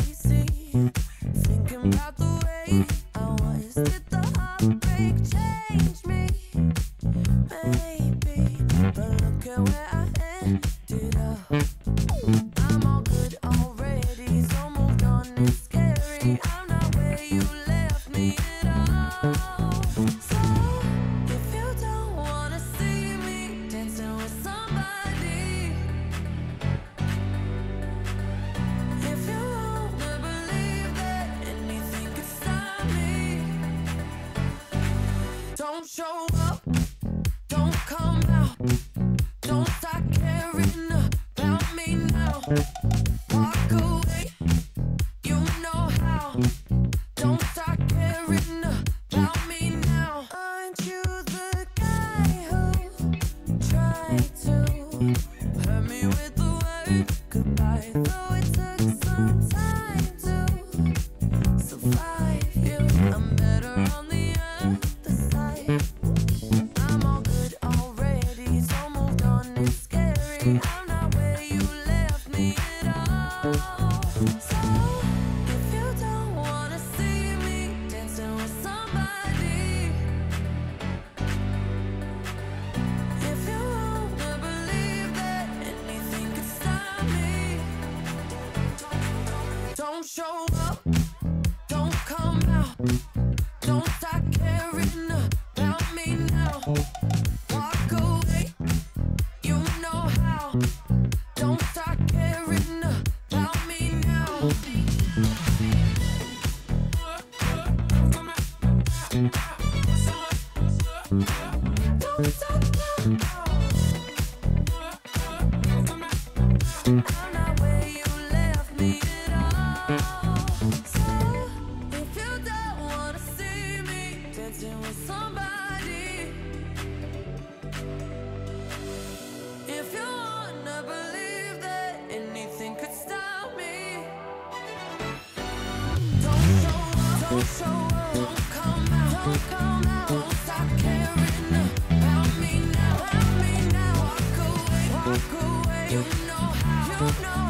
crazy, thinking about the way I was. Did the heartbreak change me? Maybe, but look at where I ended up. I'm all good already, so moved on. It's scary. I'm not where you left me at all. So if you don't wanna see me dancing with somebody, if you wanna believe that anything could stop me, don't show up, don't come out, don't start caring about me now. Walk away, you know how. Don't start caring about me now. Aren't you the guy who tried to hurt me with the word goodbye? Though it took some time to survive you, I'm better on the other side. I'm all good already, so moved on. It's scary. I'm not where you left me at all. So if you don't wanna see me dancing with somebody, if you wanna believe that anything could stop me, don't show up, don't come out, don't start caring about me now. Walk away, you know how. Don't start caring about me now. Don't stop now. I'm not where you left me at all. So if you don't wanna see me dancing with somebody, if you wanna believe that anything could stop me, don't show up, don't come out, don't stop caring about me now, Walk away, you know how,